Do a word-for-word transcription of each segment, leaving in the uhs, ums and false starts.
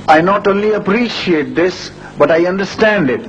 I not only appreciate this, but I understand it.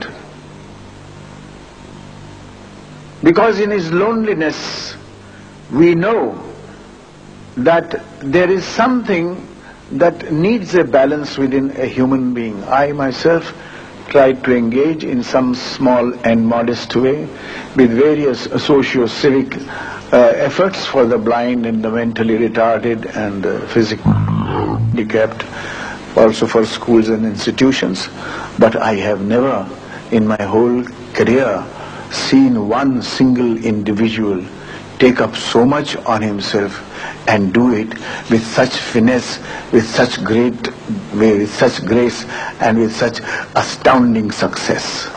Because in his loneliness, we know that there is something that needs a balance within a human being. I myself tried to engage in some small and modest way with various socio-civic uh, efforts for the blind and the mentally retarded and uh, physically handicapped, also for schools and institutions. But I have never in my whole career seen one single individual take up so much on himself and do it with such finesse, with such great way, with such grace, and with such astounding success.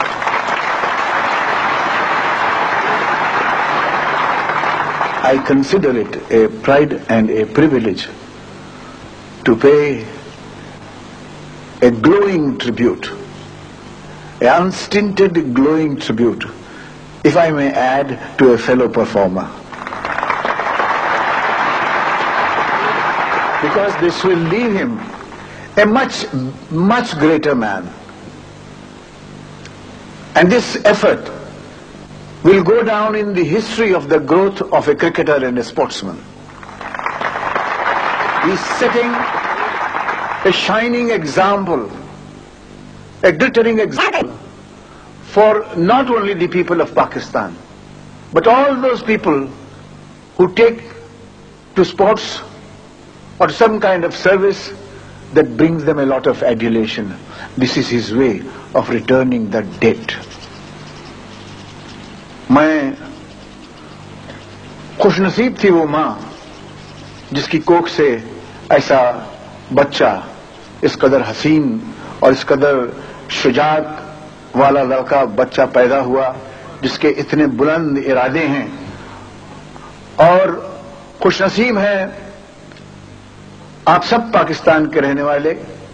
I consider it a pride and a privilege to pay a glowing tribute, an unstinted glowing tribute, if I may add, to a fellow performer. Because this will leave him a much, much greater man. And this effort will go down in the history of the growth of a cricketer and a sportsman. He is setting a shining example, a glittering example for not only the people of Pakistan, but all those people who take to sports or some kind of service that brings them a lot of adulation. This is his way of returning that debt. मैं खुश नसीब थी वो माँ जिसकी कोख से ऐसा बच्चा इस कदर हसीन और इस कदर शुजात वाला लड़का बच्चा पैदा हुआ जिसके इतने बुलंद इरादे हैं, और खुश नसीब है आप सब पाकिस्तान के रहने वाले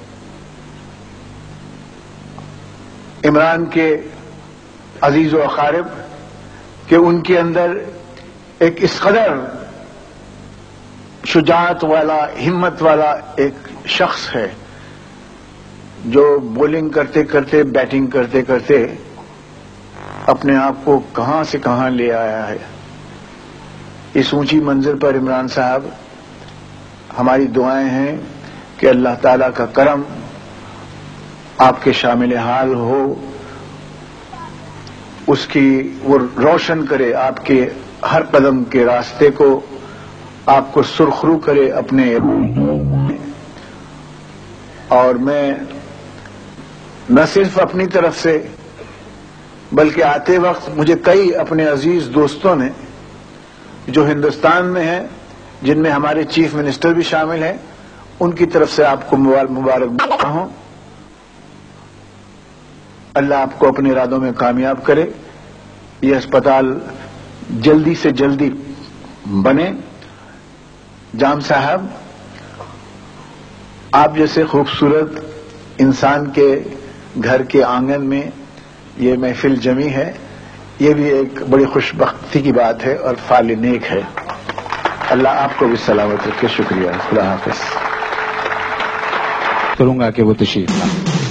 इमरान के अजीज व अकारिब कि उनके अंदर एक इस कदर शुजात वाला, हिम्मत वाला एक शख्स है जो बॉलिंग करते करते, बैटिंग करते करते अपने आप को कहां से कहां ले आया है। इस ऊंची मंजिल पर इमरान साहब, हमारी दुआएं हैं कि अल्लाह ताला का करम आपके शामिल हाल हो, उसकी वो रोशन करे आपके हर कदम के रास्ते को, आपको सुरखरू करे अपने। और मैं न सिर्फ अपनी तरफ से बल्कि आते वक्त मुझे कई अपने अजीज दोस्तों ने जो हिंदुस्तान में हैं, जिनमें हमारे चीफ मिनिस्टर भी शामिल हैं, उनकी तरफ से आपको मुबारक हो। अल्लाह आपको अपने इरादों में कामयाब करे, ये अस्पताल जल्दी से जल्दी बने। जाम साहब, आप जैसे खूबसूरत इंसान के घर के आंगन में ये महफिल जमी है, ये भी एक बड़ी खुशबख्ती की बात है और फाल नेक है। अल्लाह आपको भी सलामत रखे। शुक्रिया। खुदा हाफिज। करूंगा कि वो तशरीफ ला।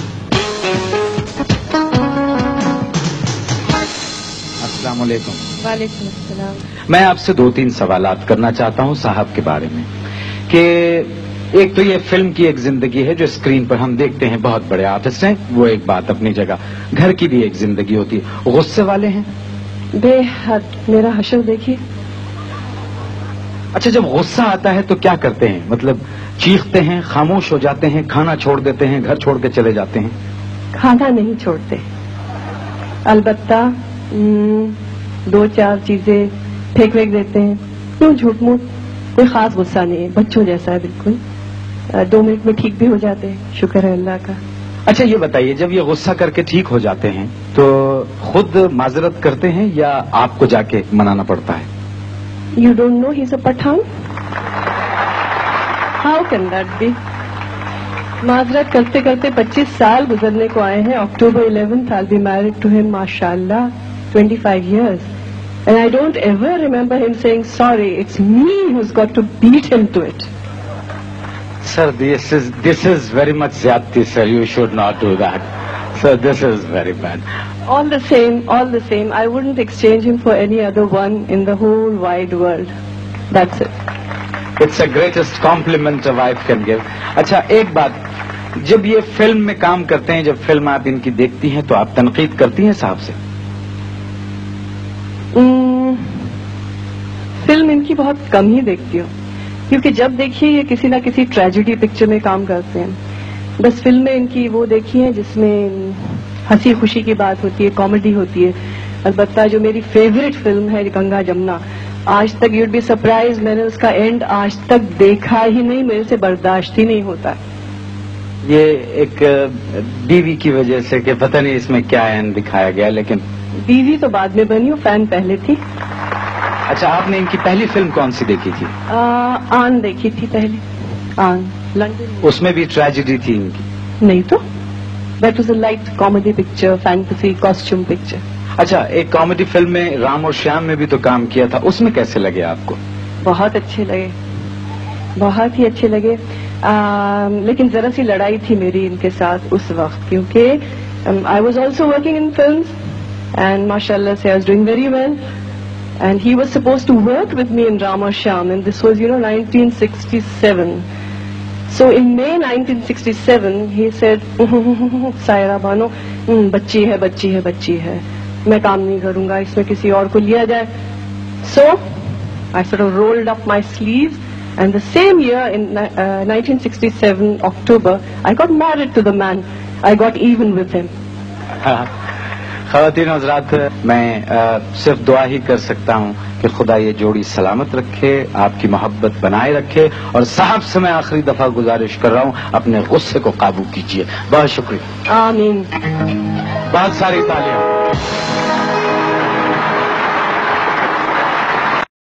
अस्सलाम वालेकुम। वालेकुम अस्सलाम। मैं आपसे दो तीन सवालात करना चाहता हूं साहब के बारे में कि एक तो ये फिल्म की एक जिंदगी है जो स्क्रीन पर हम देखते हैं, बहुत बड़े आर्टिस्ट हैं, वो एक बात अपनी जगह, घर की भी एक जिंदगी होती है। गुस्से वाले हैं? बेहद। मेरा हशर देखिए। अच्छा, जब गुस्सा आता है तो क्या करते हैं? मतलब चीखते हैं, खामोश हो जाते हैं, खाना छोड़ देते हैं, घर छोड़ के चले जाते हैं? खाना नहीं छोड़ते, अलबत्ता दो चार चीजें फेंक फेंक देते हैं। क्यों झूठ मूठ, कोई खास गुस्सा नहीं है, बच्चों जैसा है बिल्कुल। दो मिनट में ठीक भी हो जाते हैं, शुक्र है अल्लाह का। अच्छा, ये बताइए, जब ये गुस्सा करके ठीक हो जाते हैं तो खुद माजरत करते हैं या आपको जाके मनाना पड़ता है? You don't know he's a Pathan? How can that be? माजरत करते करते पच्चीस साल गुजरने को आए हैं। October eleventh I'll be married to him, माशाल्लाह, twenty-five years. And I don't ever remember him saying sorry. It's me who's got to beat him to it. Sir, this is this is very much zyadti, sir. You should not do that. Sir, this is very bad. All the same, all the same, I wouldn't exchange him for any other one in the whole wide world. That's it. It's the greatest compliment a wife can give. अच्छा, एक बात, जब ये film में काम करते हैं, जब फिल्म आप इनकी देखती हैं, तो आप तनकीद करती हैं साहब से? mm, फिल्म इनकी बहुत कम ही देखती हूँ, क्योंकि जब देखिए ये किसी ना किसी ट्रेजेडी पिक्चर में काम करते हैं. बस फिल्में इनकी वो देखी हैं जिसमें हंसी खुशी की बात होती है, कॉमेडी होती है. अलबत्ता जो मेरी फेवरेट फिल्म है गंगा जमुना, आज तक यूड बी सरप्राइज, मैंने उसका एंड आज तक देखा ही नहीं, मेरे से बर्दाश्त ही नहीं होता. ये एक बीवी की वजह से कि पता नहीं इसमें क्या एंड दिखाया गया, लेकिन बीवी तो बाद में बनी हूँ, फैन पहले थी. अच्छा, आपने इनकी पहली फिल्म कौन सी देखी थी? आ, आन देखी थी पहले, आन लंदन. उसमें भी ट्रेजेडी थी इनकी? नहीं तो, that was a light comedy picture, fantasy costume picture. अच्छा, एक कॉमेडी फिल्म में राम और श्याम में भी तो काम किया था, उसमें कैसे लगे आपको? बहुत अच्छे लगे, बहुत ही अच्छे लगे. आ, लेकिन जरा सी लड़ाई थी मेरी इनके साथ उस वक्त, क्योंकि I was also working in film and माशाल्लाह से I was doing very well. And he was supposed to work with me in Ram or Shyam, and this was, you know, nineteen sixty-seven. So in May nineteen sixty-seven, he said, Saira Banu, बच्ची है, बच्ची है, बच्ची है, मैं काम नहीं करूंगा, इसमें किसी और को लिया जाए. So I sort of rolled up my sleeves, and the same year in uh, nineteen sixty-seven October, I got married to the man. I got even with him. ख़वातीन हज़रात, मैं आ, सिर्फ दुआ ही कर सकता हूँ कि खुदा ये जोड़ी सलामत रखे, आपकी मोहब्बत बनाए रखे. और साहब से मैं आखिरी दफा गुजारिश कर रहा हूँ, अपने गुस्से को काबू कीजिए. बहुत शुक्रिया. आमीन. बहुत सारी तालियां.